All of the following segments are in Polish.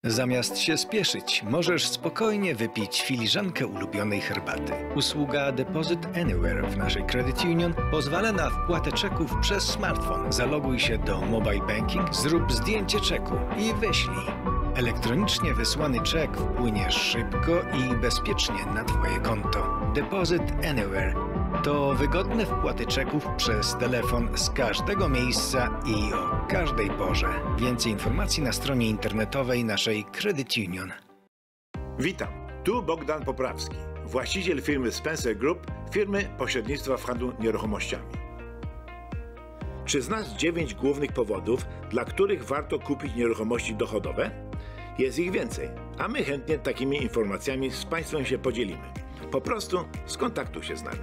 Zamiast się spieszyć, możesz spokojnie wypić filiżankę ulubionej herbaty. Usługa Deposit Anywhere w naszej Credit Union pozwala na wpłatę czeków przez smartfon. Zaloguj się do Mobile Banking, zrób zdjęcie czeku i wyślij. Elektronicznie wysłany czek wpłynie szybko i bezpiecznie na Twoje konto. Deposit Anywhere to wygodne wpłaty czeków przez telefon z każdego miejsca i o każdej porze. Więcej informacji na stronie internetowej naszej Credit Union. Witam, tu Bogdan Poprawski, właściciel firmy Spencer Group, firmy pośrednictwa w handlu nieruchomościami. Czy znasz 9 głównych powodów, dla których warto kupić nieruchomości dochodowe? Jest ich więcej, a my chętnie takimi informacjami z Państwem się podzielimy. Po prostu skontaktuj się z nami.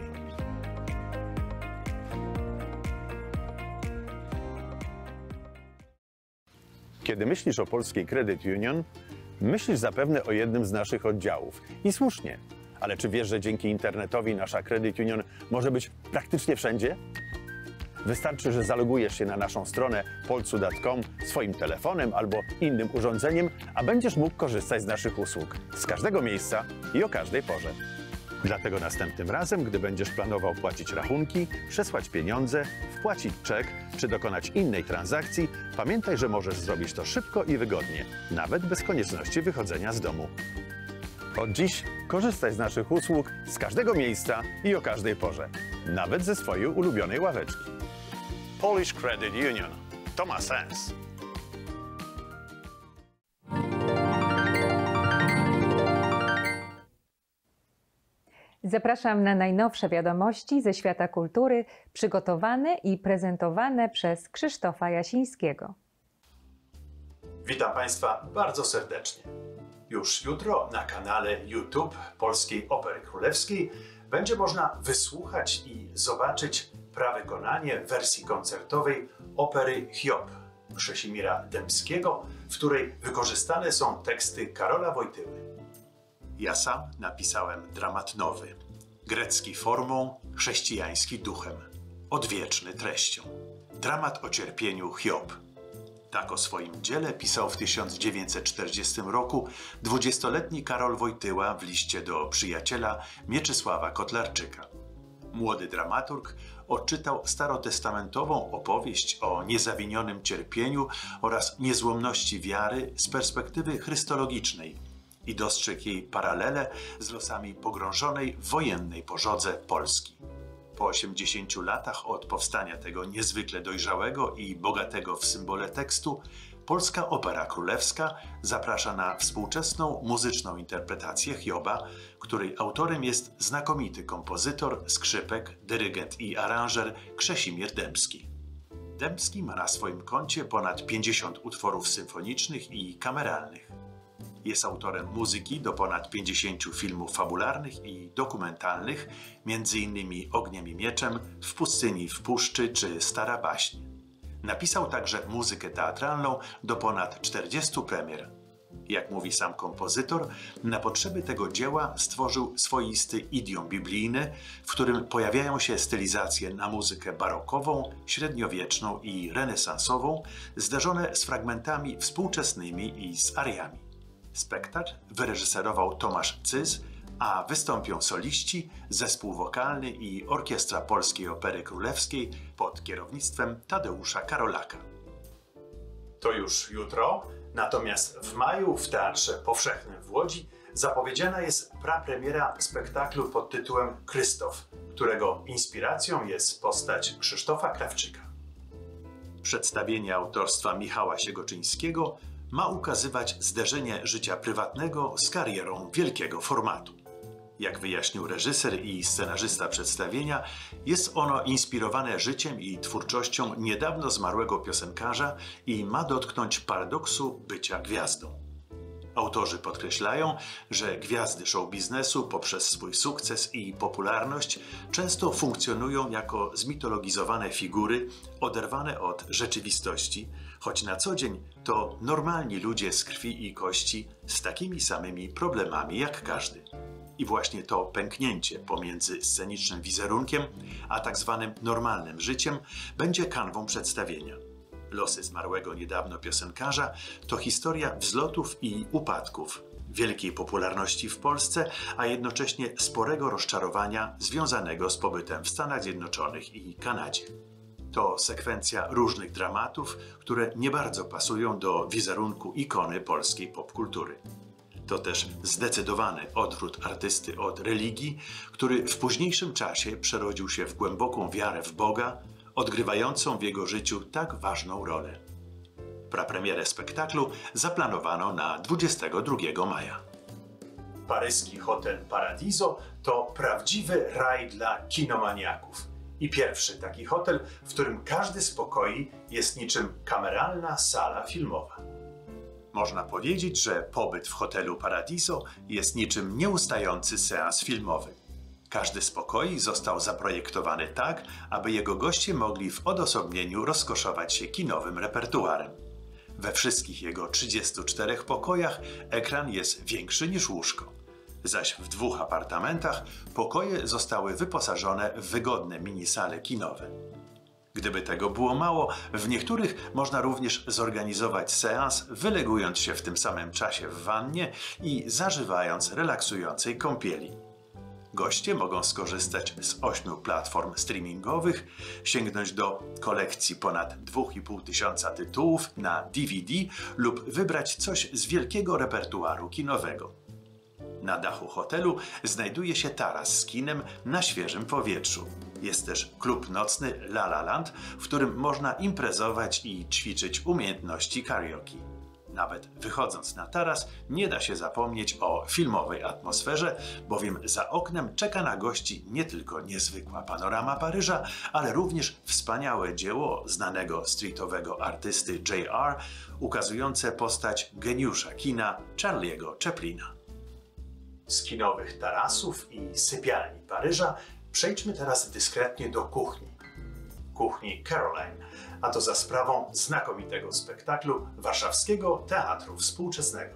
Kiedy myślisz o Polskiej Credit Union, myślisz zapewne o jednym z naszych oddziałów. I słusznie. Ale czy wiesz, że dzięki internetowi nasza Credit Union może być praktycznie wszędzie? Wystarczy, że zalogujesz się na naszą stronę polcu.com swoim telefonem albo innym urządzeniem, a będziesz mógł korzystać z naszych usług z każdego miejsca i o każdej porze. Dlatego następnym razem, gdy będziesz planował płacić rachunki, przesłać pieniądze, wpłacić czek czy dokonać innej transakcji, pamiętaj, że możesz zrobić to szybko i wygodnie, nawet bez konieczności wychodzenia z domu. Od dziś korzystaj z naszych usług z każdego miejsca i o każdej porze, nawet ze swojej ulubionej ławeczki. Polish Credit Union. To ma sens. Zapraszam na najnowsze wiadomości ze świata kultury, przygotowane i prezentowane przez Krzysztofa Jasińskiego. Witam Państwa bardzo serdecznie. Już jutro na kanale YouTube Polskiej Opery Królewskiej będzie można wysłuchać i zobaczyć prawykonanie w wersji koncertowej opery Hiob Krzesimira Dębskiego, w której wykorzystane są teksty Karola Wojtyły. Ja sam napisałem dramat nowy, grecki formą, chrześcijański duchem, odwieczny treścią. Dramat o cierpieniu Hiob. Tak o swoim dziele pisał w 1940 roku 20-letni Karol Wojtyła w liście do przyjaciela Mieczysława Kotlarczyka. Młody dramaturg odczytał starotestamentową opowieść o niezawinionym cierpieniu oraz niezłomności wiary z perspektywy chrystologicznej i dostrzegł jej paralele z losami pogrążonej w wojennej pożodze Polski. Po 80 latach od powstania tego niezwykle dojrzałego i bogatego w symbole tekstu, Polska Opera Królewska zaprasza na współczesną muzyczną interpretację Hioba, której autorem jest znakomity kompozytor, skrzypek, dyrygent i aranżer Krzesimir Dębski. Dębski ma na swoim koncie ponad 50 utworów symfonicznych i kameralnych. Jest autorem muzyki do ponad 50 filmów fabularnych i dokumentalnych, m.in. Ogniem i mieczem, W pustyni, w puszczy czy Stara baśń. Napisał także muzykę teatralną do ponad 40 premier. Jak mówi sam kompozytor, na potrzeby tego dzieła stworzył swoisty idiom biblijny, w którym pojawiają się stylizacje na muzykę barokową, średniowieczną i renesansową, zderzone z fragmentami współczesnymi i z ariami. Spektakl wyreżyserował Tomasz Cyz, a wystąpią soliści, zespół wokalny i orkiestra Polskiej Opery Królewskiej pod kierownictwem Tadeusza Karolaka. To już jutro, natomiast w maju w Teatrze Powszechnym w Łodzi zapowiedziana jest prapremiera spektaklu pod tytułem Krzysztof, którego inspiracją jest postać Krzysztofa Krawczyka. Przedstawienie autorstwa Michała Siegoczyńskiego ma ukazywać zderzenie życia prywatnego z karierą wielkiego formatu. Jak wyjaśnił reżyser i scenarzysta przedstawienia, jest ono inspirowane życiem i twórczością niedawno zmarłego piosenkarza i ma dotknąć paradoksu bycia gwiazdą. Autorzy podkreślają, że gwiazdy show biznesu poprzez swój sukces i popularność często funkcjonują jako zmitologizowane figury oderwane od rzeczywistości, choć na co dzień to normalni ludzie z krwi i kości z takimi samymi problemami jak każdy. I właśnie to pęknięcie pomiędzy scenicznym wizerunkiem a tak zwanym normalnym życiem będzie kanwą przedstawienia. Losy zmarłego niedawno piosenkarza to historia wzlotów i upadków, wielkiej popularności w Polsce, a jednocześnie sporego rozczarowania związanego z pobytem w Stanach Zjednoczonych i Kanadzie. To sekwencja różnych dramatów, które nie bardzo pasują do wizerunku ikony polskiej popkultury. To też zdecydowany odwrót artysty od religii, który w późniejszym czasie przerodził się w głęboką wiarę w Boga, odgrywającą w jego życiu tak ważną rolę. Prapremierę spektaklu zaplanowano na 22 maja. Paryski hotel Paradiso to prawdziwy raj dla kinomaniaków. I pierwszy taki hotel, w którym każdy z pokoi jest niczym kameralna sala filmowa. Można powiedzieć, że pobyt w hotelu Paradiso jest niczym nieustający seans filmowy. Każdy z pokoi został zaprojektowany tak, aby jego goście mogli w odosobnieniu rozkoszować się kinowym repertuarem. We wszystkich jego 34 pokojach ekran jest większy niż łóżko. Zaś w 2 apartamentach pokoje zostały wyposażone w wygodne minisale kinowe. Gdyby tego było mało, w niektórych można również zorganizować seans, wylegując się w tym samym czasie w wannie i zażywając relaksującej kąpieli. Goście mogą skorzystać z 8 platform streamingowych, sięgnąć do kolekcji ponad 2500 tytułów na DVD lub wybrać coś z wielkiego repertuaru kinowego. Na dachu hotelu znajduje się taras z kinem na świeżym powietrzu. Jest też klub nocny La La Land, w którym można imprezować i ćwiczyć umiejętności karaoke. Nawet wychodząc na taras nie da się zapomnieć o filmowej atmosferze, bowiem za oknem czeka na gości nie tylko niezwykła panorama Paryża, ale również wspaniałe dzieło znanego streetowego artysty J.R., ukazujące postać geniusza kina Charlie'ego Chaplina. Z kinowych tarasów i sypialni Paryża przejdźmy teraz dyskretnie do kuchni. Kuchni Caroline, a to za sprawą znakomitego spektaklu Warszawskiego Teatru Współczesnego.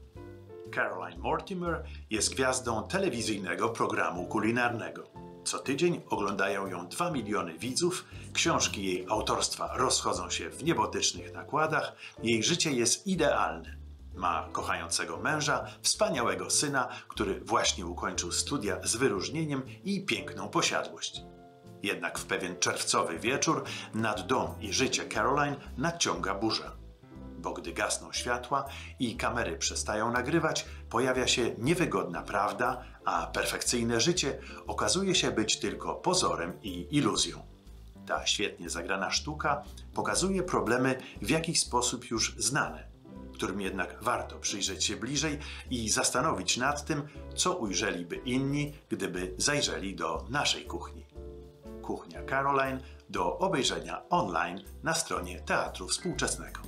Caroline Mortimer jest gwiazdą telewizyjnego programu kulinarnego. Co tydzień oglądają ją 2 miliony widzów, książki jej autorstwa rozchodzą się w niebotycznych nakładach, jej życie jest idealne. Ma kochającego męża, wspaniałego syna, który właśnie ukończył studia z wyróżnieniem i piękną posiadłość. Jednak w pewien czerwcowy wieczór nad dom i życie Caroline nadciąga burza. Bo gdy gasną światła i kamery przestają nagrywać, pojawia się niewygodna prawda, a perfekcyjne życie okazuje się być tylko pozorem i iluzją. Ta świetnie zagrana sztuka pokazuje problemy w jakiś sposób już znane, którym jednak warto przyjrzeć się bliżej i zastanowić nad tym, co ujrzeliby inni, gdyby zajrzeli do naszej kuchni. Kuchnia Caroline do obejrzenia online na stronie Teatru Współczesnego.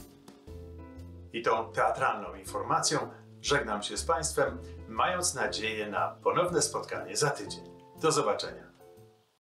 I tą teatralną informacją żegnam się z Państwem, mając nadzieję na ponowne spotkanie za tydzień. Do zobaczenia.